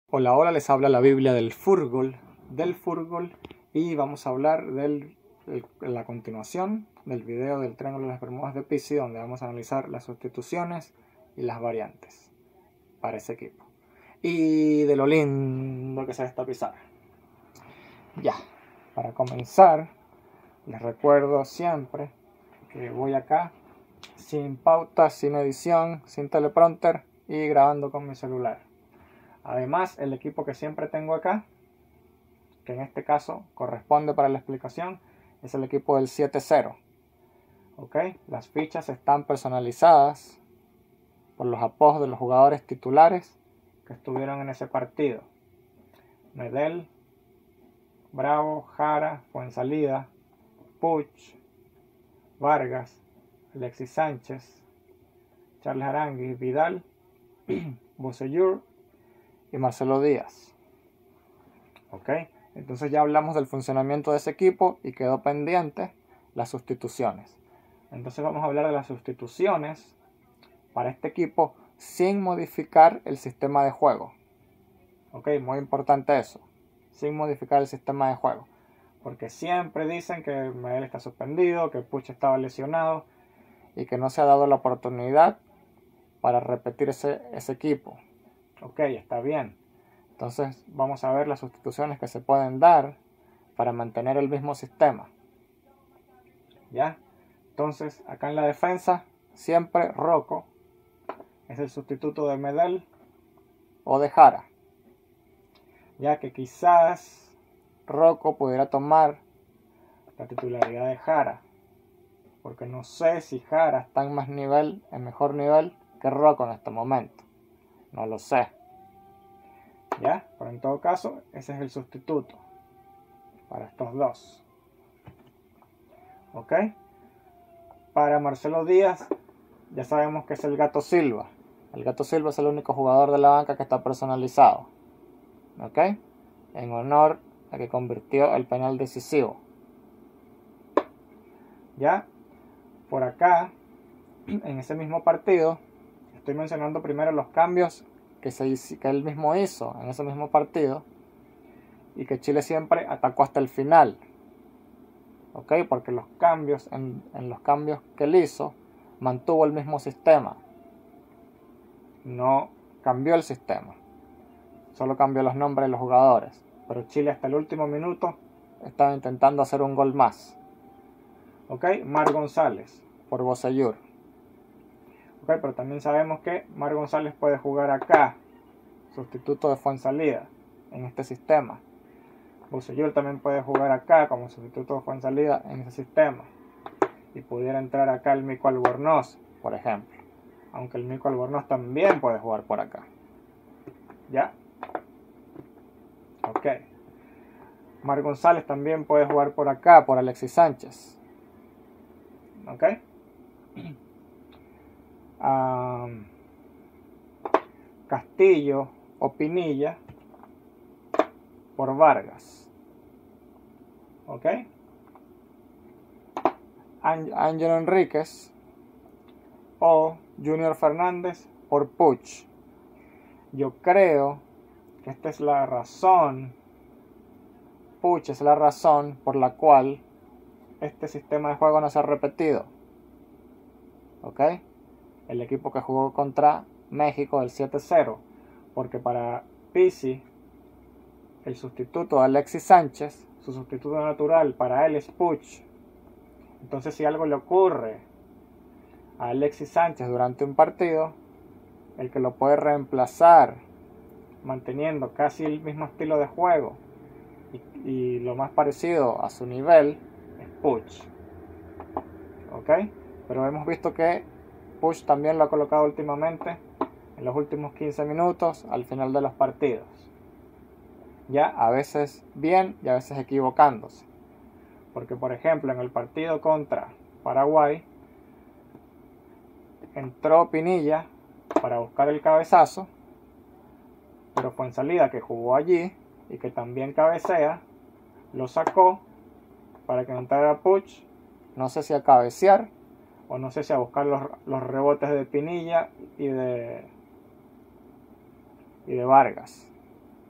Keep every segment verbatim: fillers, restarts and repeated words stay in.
Hola, hola, les habla la Biblia del fútbol, del fútbol y vamos a hablar de la continuación del video del Triángulo de las Bermudas de Pizzi, donde vamos a analizar las sustituciones y las variantes para ese equipo. Y de lo lindo que se ve esta pizarra. Ya, para comenzar, les recuerdo siempre que voy acá sin pauta, sin edición, sin teleprompter y grabando con mi celular. Además, el equipo que siempre tengo acá, que en este caso corresponde para la explicación, es el equipo del siete cero. ¿Ok? Las fichas están personalizadas por los apodos de los jugadores titulares que estuvieron en ese partido. Medel, Bravo, Jara, Fuenzalida, Puig, Vargas, Alexis Sánchez, Charles Aranguis, Vidal, Bocellur y Marcelo Díaz. ¿Ok? Entonces ya hablamos del funcionamiento de ese equipo y quedó pendiente las sustituciones. Entonces vamos a hablar de las sustituciones para este equipo sin modificar el sistema de juego. ¿Ok? Muy importante eso. Sin modificar el sistema de juego. Porque siempre dicen que Medel está suspendido, que Puig estaba lesionado y que no se ha dado la oportunidad para repetir ese, ese equipo. Ok, está bien. Entonces vamos a ver las sustituciones que se pueden dar para mantener el mismo sistema. ¿Ya? Entonces acá en la defensa siempre Rocco es el sustituto de Medel o de Jara. Ya que quizás Rocco pudiera tomar la titularidad de Jara. Porque no sé si Jara está en más nivel, en mejor nivel que Rocco en este momento. No lo sé. ¿Ya? Pero en todo caso, ese es el sustituto para estos dos. ¿Ok? Para Marcelo Díaz, ya sabemos que es el Gato Silva. El Gato Silva es el único jugador de la banca que está personalizado. ¿Ok? En honor a que convirtió el penal decisivo. ¿Ya? Por acá, en ese mismo partido, estoy mencionando primero los cambios que, se, que él mismo hizo en ese mismo partido y que Chile siempre atacó hasta el final. ¿Ok? Porque los cambios, en, en los cambios que él hizo, mantuvo el mismo sistema. No cambió el sistema. Solo cambió los nombres de los jugadores. Pero Chile hasta el último minuto estaba intentando hacer un gol más. ¿Ok? Mar González por Bocellur. ¿Ok? Pero también sabemos que Mar González puede jugar acá, sustituto de Fuenzalida, en este sistema. Bocellur también puede jugar acá como sustituto de Fuenzalida en ese sistema. Y pudiera entrar acá el Mico Albornoz, por ejemplo. Aunque el Mico Albornoz también puede jugar por acá. ¿Ya? Ok. Mar González también puede jugar por acá, por Alexis Sánchez. ¿Ok? Um, Castillo o Pinilla por Vargas. ¿Ok? Ángelo Enríquez o Junior Fernández por Puig. Yo creo que esta es la razón, Puig es la razón por la cual este sistema de juego no se ha repetido. ¿Ok? El equipo que jugó contra México del siete cero. Porque para Pizzi, el sustituto de Alexis Sánchez, su sustituto natural para él es Puig. Entonces si algo le ocurre a Alexis Sánchez durante un partido, el que lo puede reemplazar manteniendo casi el mismo estilo de juego y, y lo más parecido a su nivel es Puig. ¿Ok? Pero hemos visto que Puig también lo ha colocado últimamente en los últimos quince minutos al final de los partidos. Ya a veces bien y a veces equivocándose. Porque por ejemplo en el partido contra Paraguay entró Pinilla para buscar el cabezazo, pero Fuenzalida, que jugó allí y que también cabecea, lo sacó para que entrara Puig, no sé si a cabecear o no sé si a buscar los, los rebotes de Pinilla y de, y de Vargas.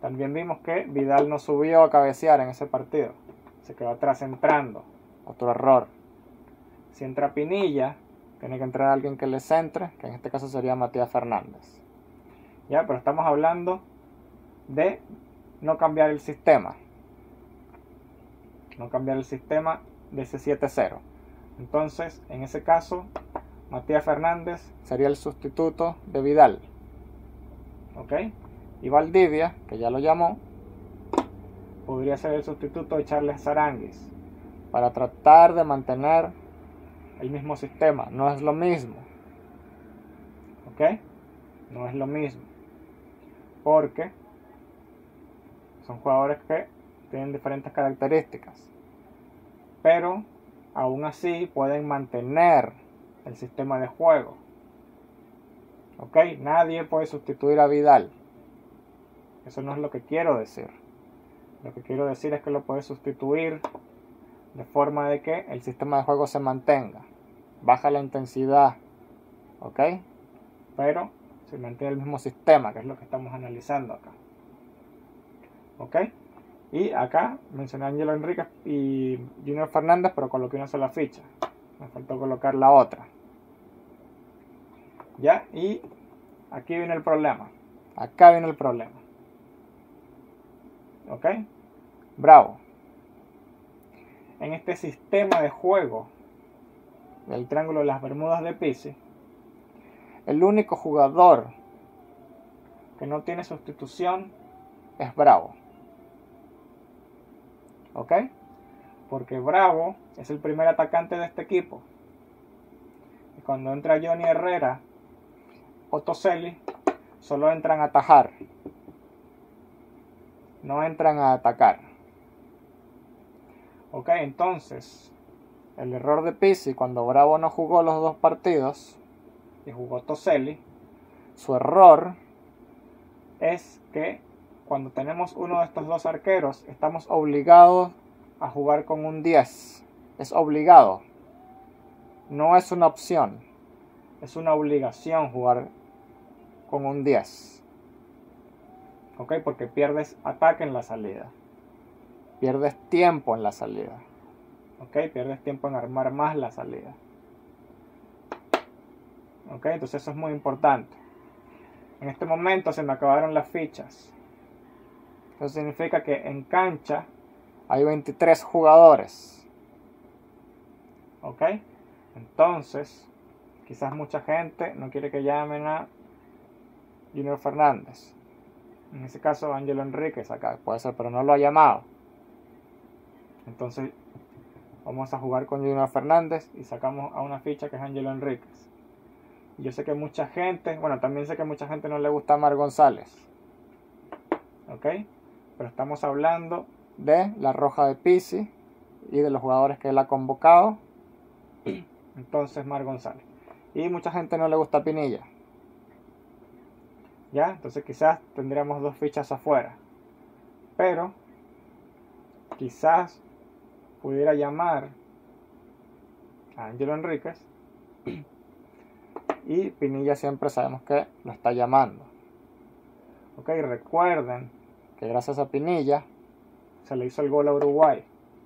También vimos que Vidal no subió a cabecear en ese partido. Se quedó atrás entrando. Otro error. Si entra Pinilla, tiene que entrar alguien que le centre, que en este caso sería Matías Fernández. Ya, pero estamos hablando de no cambiar el sistema. No cambiar el sistema de ese siete cero. Entonces, en ese caso, Matías Fernández sería el sustituto de Vidal. ¿Ok? Y Valdivia, que ya lo llamó, podría ser el sustituto de Charles Aranguis, para tratar de mantener el mismo sistema. No es lo mismo. ¿Ok? No es lo mismo. Porque son jugadores que tienen diferentes características. Pero aún así pueden mantener el sistema de juego. ¿Ok? Nadie puede sustituir a Vidal. Eso no es lo que quiero decir. Lo que quiero decir es que lo puede sustituir de forma de que el sistema de juego se mantenga. Baja la intensidad. ¿Ok? Pero se mantiene el mismo sistema, que es lo que estamos analizando acá. ¿Ok? Y acá mencioné a Ángelo Enríquez y Junior Fernández, pero coloqué una sola ficha. Me faltó colocar la otra. ¿Ya? Y aquí viene el problema. Acá viene el problema. ¿Ok? Bravo. En este sistema de juego del Triángulo de las Bermudas de Pizzi, el único jugador que no tiene sustitución es Bravo. ¿Ok? Porque Bravo es el primer atacante de este equipo. Y cuando entra Johnny Herrera o Toselli, solo entran a atajar. No entran a atacar. Ok, entonces, el error de Pizzi cuando Bravo no jugó los dos partidos y jugó Toselli, su error es que cuando tenemos uno de estos dos arqueros, estamos obligados a jugar con un diez. Es obligado. No es una opción. Es una obligación jugar con un diez. ¿Ok? Porque pierdes ataque en la salida. Pierdes tiempo en la salida. ¿Ok? Pierdes tiempo en armar más la salida. ¿Ok? Entonces eso es muy importante. En este momento se me acabaron las fichas. Eso significa que en cancha hay veintitrés jugadores. ¿Ok? Entonces, quizás mucha gente no quiere que llamen a Junior Fernández. En ese caso, Ángelo Enríquez acá. Puede ser, pero no lo ha llamado. Entonces, vamos a jugar con Junior Fernández y sacamos a una ficha que es Ángelo Enríquez. Yo sé que mucha gente, bueno, también sé que mucha gente no le gusta a Mar González. ¿Ok? Pero estamos hablando de la roja de Pizzi y de los jugadores que él ha convocado. Entonces, Mar González. Y mucha gente no le gusta a Pinilla. ¿Ya? Entonces quizás tendríamos dos fichas afuera. Pero quizás pudiera llamar a Ángelo Enríquez. Y Pinilla siempre sabemos que lo está llamando. Ok, recuerden que gracias a Pinilla se le hizo el gol a Uruguay.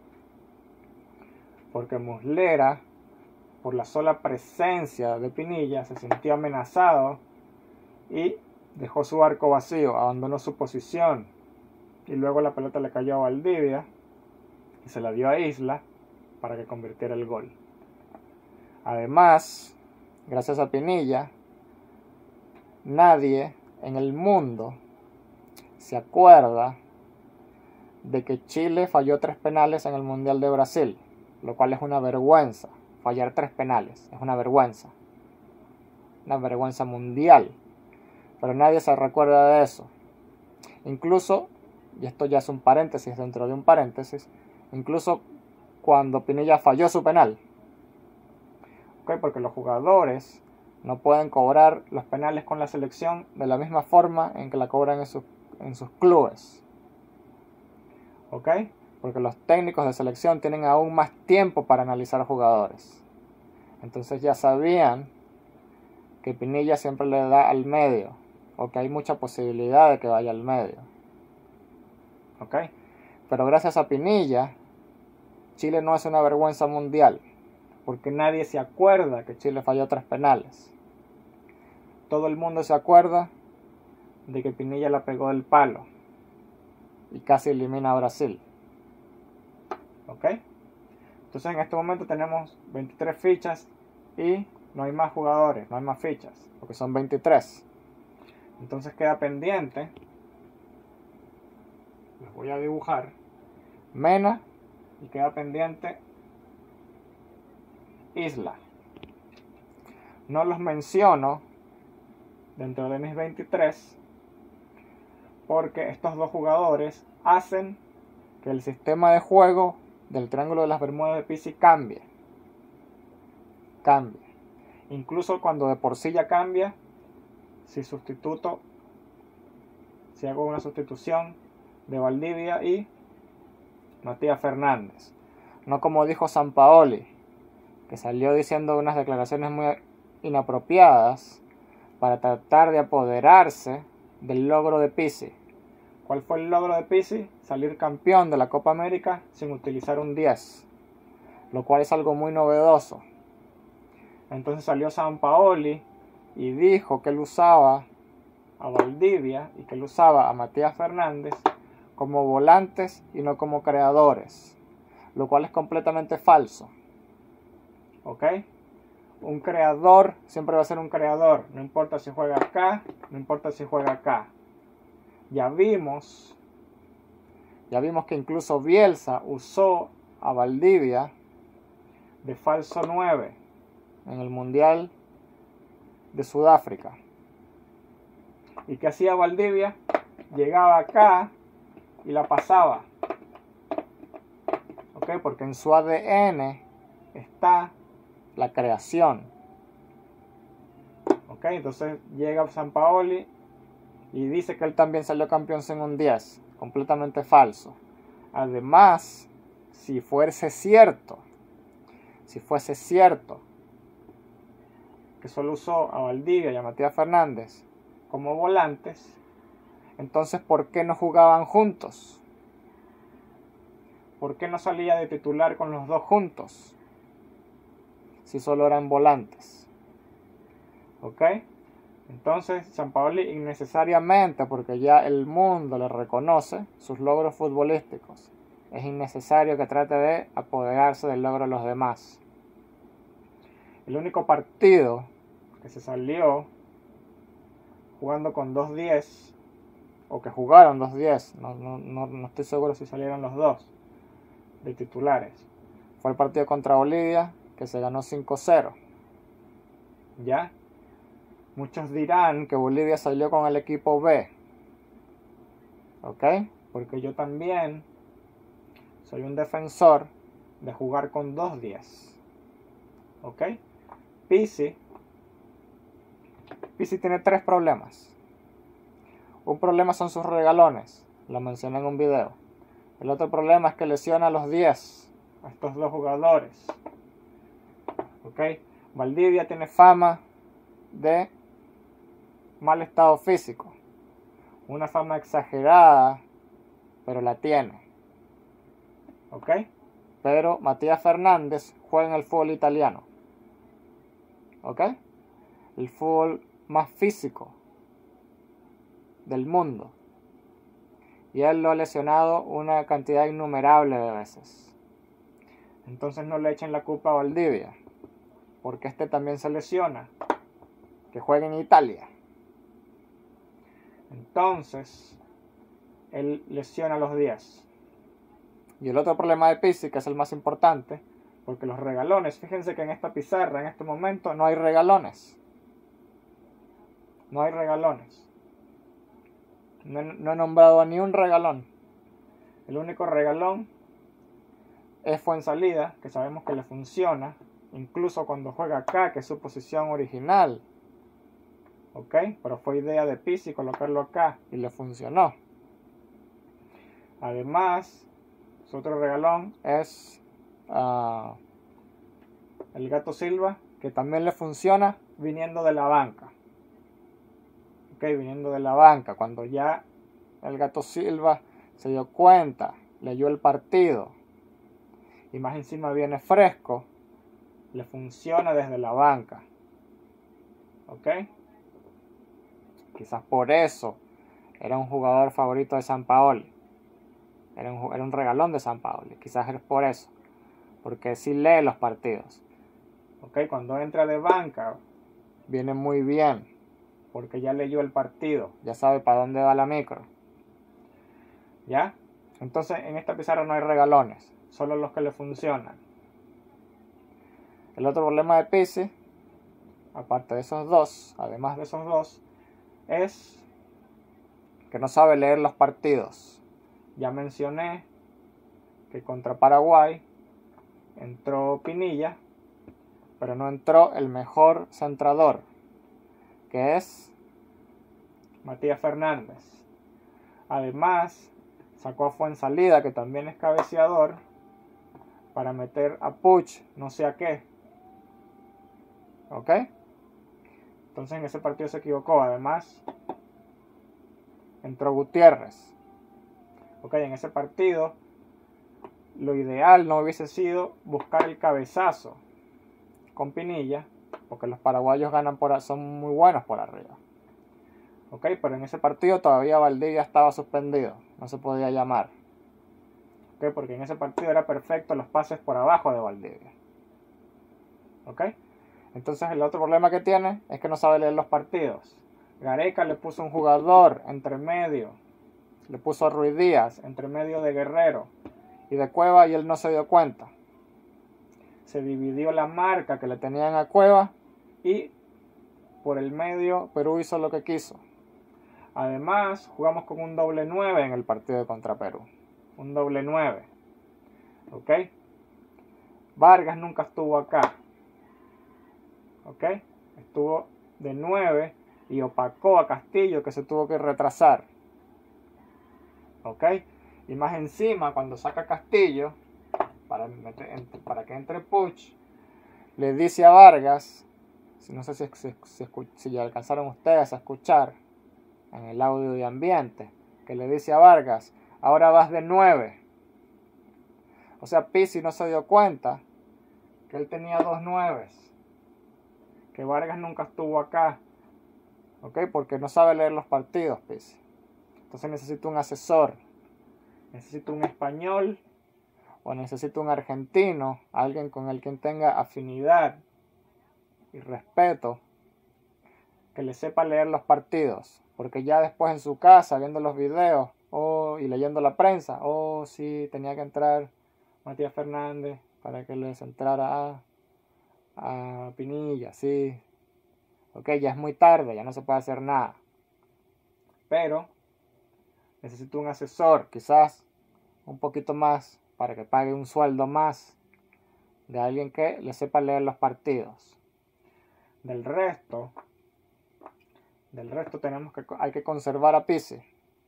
Porque Muslera, por la sola presencia de Pinilla, se sintió amenazado y dejó su arco vacío, abandonó su posición. Y luego la pelota le cayó a Valdivia y se la dio a Isla para que convirtiera el gol. Además, gracias a Pinilla, nadie en el mundo se acuerda de que Chile falló tres penales en el Mundial de Brasil, lo cual es una vergüenza. Fallar tres penales es una vergüenza. Una vergüenza mundial. Pero nadie se recuerda de eso. Incluso, y esto ya es un paréntesis dentro de un paréntesis, incluso cuando Pinilla falló su penal. ¿Okay? Porque los jugadores no pueden cobrar los penales con la selección de la misma forma en que la cobran en sus, en sus clubes. ¿Ok? Porque los técnicos de selección tienen aún más tiempo para analizar jugadores. Entonces ya sabían que Pinilla siempre le da al medio, o que hay mucha posibilidad de que vaya al medio. ¿ok? Pero gracias a Pinilla, Chile no es una vergüenza mundial, porque nadie se acuerda que Chile falló tres penales. Todo el mundo se acuerda de que Pinilla la pegó del palo y casi elimina a Brasil, ¿ok? Entonces en este momento tenemos veintitrés fichas y no hay más jugadores, no hay más fichas, porque son veintitrés. Entonces queda pendiente, les voy a dibujar, Mena, y queda pendiente Isla. No los menciono dentro de mis veintitrés porque estos dos jugadores hacen que el sistema de juego del Triángulo de las Bermudas de Pizzi cambie. Cambie. Incluso cuando de por sí ya cambia, si sustituto, si hago una sustitución de Valdivia y Matías Fernández. No como dijo Sampaoli, que salió diciendo unas declaraciones muy inapropiadas para tratar de apoderarse del logro de Pizzi. ¿Cuál fue el logro de Pizzi? Salir campeón de la Copa América sin utilizar un diez, lo cual es algo muy novedoso. Entonces salió Sampaoli y dijo que él usaba a Valdivia y que él usaba a Matías Fernández como volantes y no como creadores, lo cual es completamente falso. ¿Ok? Un creador siempre va a ser un creador, no importa si juega acá, no importa si juega acá. Ya vimos, ya vimos que incluso Bielsa usó a Valdivia de falso nueve en el Mundial de Sudáfrica. ¿Y qué hacía Valdivia? Llegaba acá y la pasaba. ¿Ok? Porque en su A D N está la creación. ¿Ok? Entonces llega Sampaoli y dice que él también salió campeón sin un diez. Completamente falso. Además, si fuese cierto, si fuese cierto que solo usó a Valdivia y a Matías Fernández como volantes, entonces ¿por qué no jugaban juntos? ¿Por qué no salía de titular con los dos juntos? Si solo eran volantes. ¿Ok? Entonces, Sampaoli innecesariamente, porque ya el mundo le reconoce sus logros futbolísticos, es innecesario que trate de apoderarse del logro de los demás. El único partido que se salió jugando con dos diez, o que jugaron dos diez, no, no, no, no estoy seguro si salieron los dos de titulares, fue el partido contra Bolivia, que se ganó cinco cero. ¿Ya? Muchos dirán que Bolivia salió con el equipo B. ¿Ok? Porque yo también soy un defensor de jugar con dos diez. ¿Ok? Pizzi. Pizzi tiene tres problemas. Un problema son sus regalones. Lo mencioné en un video. El otro problema es que lesiona a los diez. A estos dos jugadores. ¿Ok? Valdivia tiene fama de mal estado físico. Una fama exagerada, pero la tiene. ¿Ok? Pero Matías Fernández juega en el fútbol italiano. ¿Ok? El fútbol más físico del mundo. Y él lo ha lesionado una cantidad innumerable de veces. Entonces no le echen la culpa a Valdivia, porque este también se lesiona. Que juega en Italia. Entonces, él lesiona a los diez. Y el otro problema de Pizzi, que es el más importante, porque los regalones, fíjense que en esta pizarra, en este momento, no hay regalones. No hay regalones. No, no he nombrado a ni un regalón. El único regalón es Fuenzalida, que sabemos que le funciona, incluso cuando juega acá, que es su posición original. ¿Ok? Pero fue idea de Pizzi colocarlo acá y le funcionó. Además, su otro regalón es uh, el Gato Silva, que también le funciona viniendo de la banca. Ok, viniendo de la banca, cuando ya el Gato Silva se dio cuenta, leyó el partido y más encima viene fresco, le funciona desde la banca. ¿Ok? Quizás por eso era un jugador favorito de Sampaoli. Era un, era un regalón de Sampaoli. Quizás es por eso. Porque sí lee los partidos. ¿Ok? Cuando entra de banca, viene muy bien. Porque ya leyó el partido. Ya sabe para dónde va la micro. ¿Ya? Entonces en esta pizarra no hay regalones. Solo los que le funcionan. El otro problema de Pizzi, aparte de esos dos, además de esos dos, es que no sabe leer los partidos. Ya mencioné que contra Paraguay entró Pinilla, pero no entró el mejor centrador, que es Matías Fernández. Además, sacó a Fuenzalida, que también es cabeceador, para meter a Puch, no sé a qué. ¿Ok? Entonces en ese partido se equivocó. Además, entró Gutiérrez. Ok, en ese partido lo ideal no hubiese sido buscar el cabezazo con Pinilla, porque los paraguayos ganan por, son muy buenos por arriba. Ok, pero en ese partido todavía Valdivia estaba suspendido, no se podía llamar. Ok, porque en ese partido era perfecto los pases por abajo de Valdivia. Ok, entonces el otro problema que tiene es que no sabe leer los partidos. Gareca le puso un jugador entre medio, le puso a Ruiz Díaz entre medio de Guerrero y de Cueva y él no se dio cuenta. Se dividió la marca que le tenían a Cueva y por el medio Perú hizo lo que quiso. Además, jugamos con un doble nueve en el partido contra Perú. Un doble nueve. ¿Ok? Vargas nunca estuvo acá. ¿Ok? Estuvo de nueve y opacó a Castillo, que se tuvo que retrasar. ¿Ok? Y más encima, cuando saca Castillo, para, meter, para que entre Puch, le dice a Vargas, no sé si, si, si, si ya alcanzaron ustedes a escuchar en el audio de ambiente, que le dice a Vargas, ahora vas de nueve. O sea, Pizzi no se dio cuenta que él tenía dos nueves, que Vargas nunca estuvo acá, ¿ok? Porque no sabe leer los partidos, Pizzi. Entonces necesito un asesor, necesito un español o necesito un argentino, alguien con el quien tenga afinidad y respeto, que le sepa leer los partidos, porque ya después en su casa, viendo los videos oh, y leyendo la prensa, oh sí, tenía que entrar Matías Fernández para que les entrara a, a Pinilla, sí, ok, ya es muy tarde, ya no se puede hacer nada, pero necesito un asesor, quizás un poquito más, para que pague un sueldo más de alguien que le sepa leer los partidos. Del resto, del resto tenemos que, hay que conservar a Pizzi.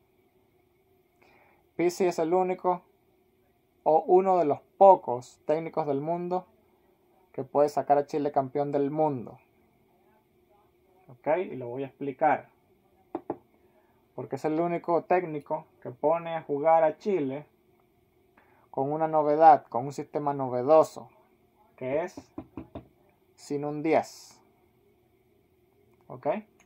Pizzi es el único o uno de los pocos técnicos del mundo que puede sacar a Chile campeón del mundo. ¿Ok? Y lo voy a explicar. Porque es el único técnico que pone a jugar a Chile con una novedad, con un sistema novedoso, que es sin un diez. ¿Ok?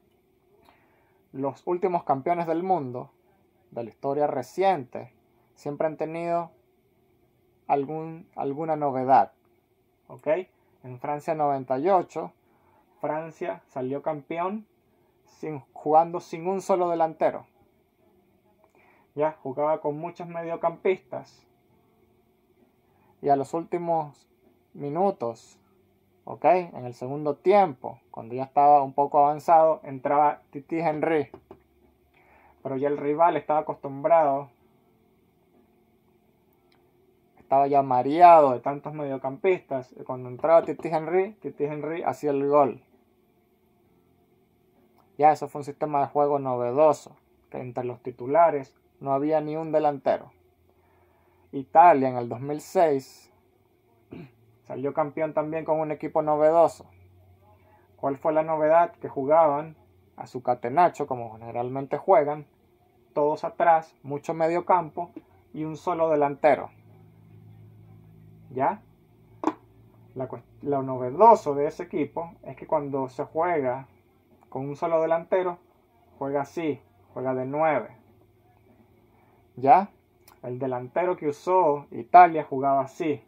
Los últimos campeones del mundo, de la historia reciente, siempre han tenido algún, alguna novedad. ¿Ok? En Francia noventa y ocho, Francia salió campeón sin, jugando sin un solo delantero. Ya jugaba con muchos mediocampistas. Y a los últimos minutos, ¿ok? En el segundo tiempo, cuando ya estaba un poco avanzado, entraba Titi Henry. Pero ya el rival estaba acostumbrado, estaba ya mareado de tantos mediocampistas. Y cuando entraba Titi Henry, Titi Henry hacía el gol. Ya eso fue un sistema de juego novedoso, que entre los titulares no había ni un delantero. Italia en el dos mil seis salió campeón también con un equipo novedoso. ¿Cuál fue la novedad? Que jugaban a su catenacho, como generalmente juegan, todos atrás, mucho medio campo y un solo delantero. ¿Ya? La, lo novedoso de ese equipo es que cuando se juega con un solo delantero, juega así, juega de nueve. ¿Ya? El delantero que usó Italia jugaba así.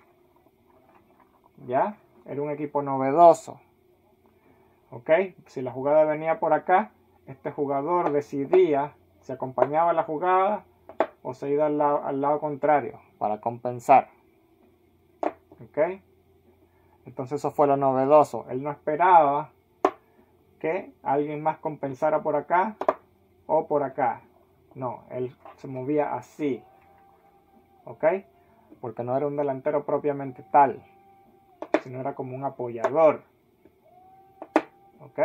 ¿Ya? Era un equipo novedoso. ¿Ok? Si la jugada venía por acá, este jugador decidía si acompañaba la jugada o se iba al lado, al lado contrario para compensar. ¿Ok? Entonces eso fue lo novedoso. Él no esperaba que alguien más compensara por acá o por acá. No, él se movía así. ¿Ok? Porque no era un delantero propiamente tal, sino era como un apoyador. ¿Ok?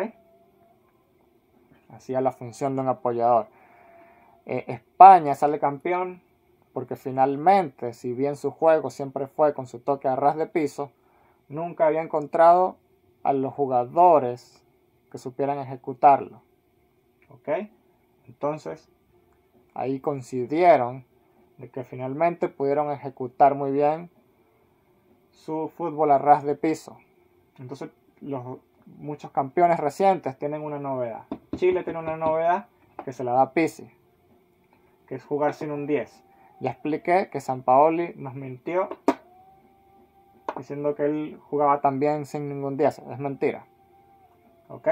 Hacía la función de un apoyador. Eh, España sale campeón porque finalmente, si bien su juego siempre fue con su toque a ras de piso, nunca había encontrado a los jugadores que supieran ejecutarlo. ¿Ok? Entonces, ahí coincidieron de que finalmente pudieron ejecutar muy bien su fútbol a ras de piso. Entonces, los muchos campeones recientes tienen una novedad. Chile tiene una novedad que se la da Pizzi, que es jugar sin un diez. Ya expliqué que Sampaoli nos mintió diciendo que él jugaba también sin ningún diez. Es mentira. ¿Ok?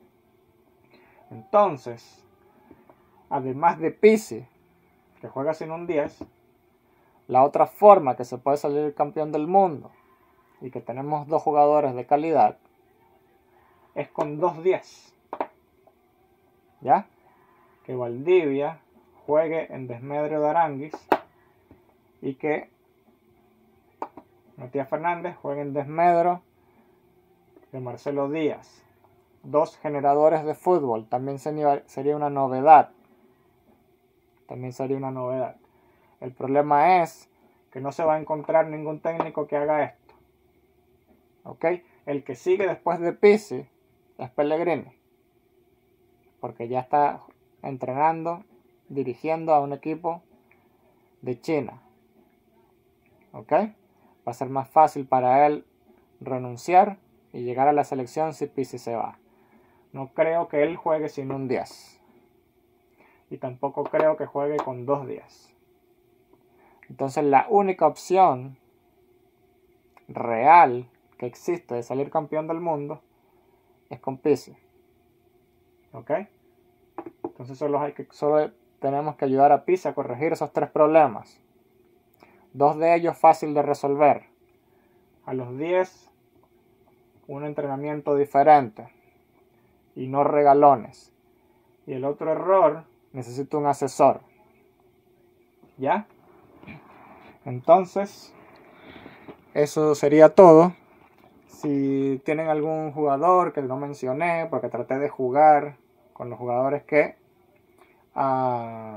Entonces, además de Pizzi, que juega sin un diez, la otra forma que se puede salir campeón del mundo y que tenemos dos jugadores de calidad es con dos diez. ¿Ya? Que Valdivia juegue en desmedro de Aranguis y que Matías Fernández juegue en desmedro de Marcelo Díaz. Dos generadores de fútbol. También sería una novedad. También sería una novedad. El problema es que no se va a encontrar ningún técnico que haga esto. ¿Ok? El que sigue después de Pizzi es Pellegrini. Porque ya está entrenando, dirigiendo a un equipo de China. ¿Ok? Va a ser más fácil para él renunciar y llegar a la selección si Pizzi se va. No creo que él juegue sin un diez. Y tampoco creo que juegue con dos diez. Entonces la única opción real que existe de salir campeón del mundo es con Pizzi. ¿Ok? Entonces solo, hay que, solo tenemos que ayudar a Pizzi a corregir esos tres problemas. Dos de ellos fácil de resolver. A los diez, un entrenamiento diferente y no regalones. Y el otro error, necesito un asesor. ¿Ya? Entonces, eso sería todo. Si tienen algún jugador que no mencioné, porque traté de jugar con los jugadores que ha,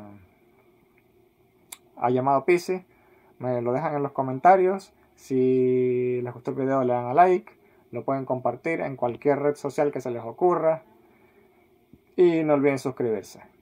ha llamado Pizzi, me lo dejan en los comentarios. Si les gustó el video, le dan a like. Lo pueden compartir en cualquier red social que se les ocurra. Y no olviden suscribirse.